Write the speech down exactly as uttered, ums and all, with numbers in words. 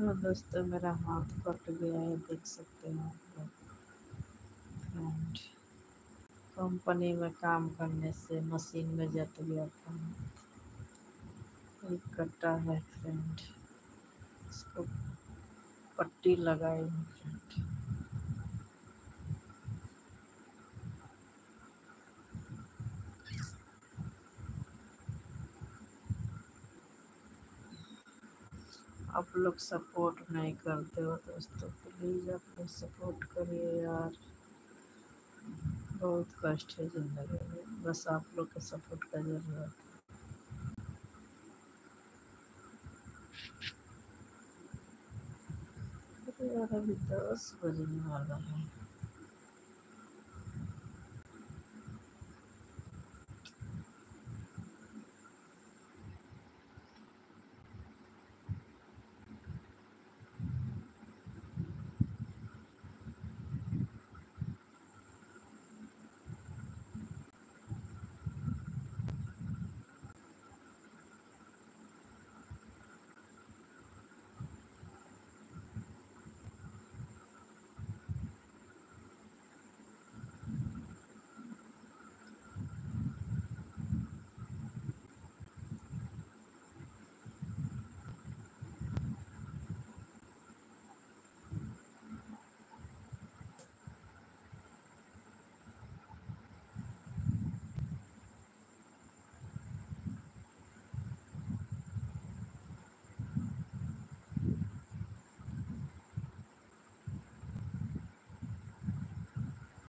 हाँ दोस्तों, मेरा हाथ कट गया है, देख सकते हैं आप लोग। फ्रेंड, कंपनी में काम करने से मशीन में जत गया था। ये कटा है फ्रेंड, इसको पट्टी लगाई है फ्रेंड। आप लोग सपोर्ट नहीं करते हो दोस्तों, प्लीज़ आप लोग सपोर्ट करिए यार। बहुत कष्ट है ज़िंदगी में, बस आप लोग के सपोर्ट का ज़रूरत है। अरे यार, अभी दस बजने वाला है।